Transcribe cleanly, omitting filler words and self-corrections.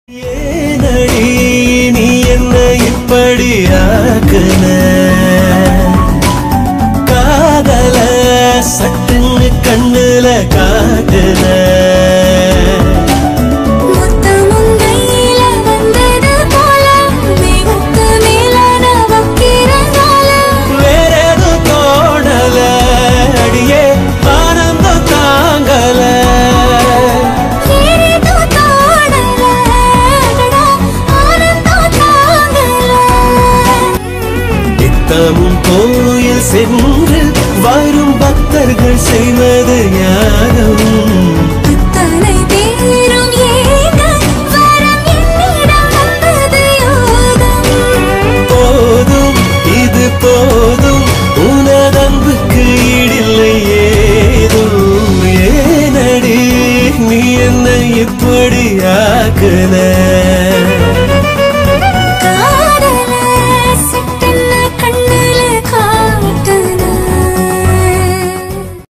ஏனடி நீ என்ன இப்படி ஆக்குன காதல சட்டுன்னு கண்ணுல காட்டுன கோயில் சென்று வரும் பக்தர்கள் செய்வது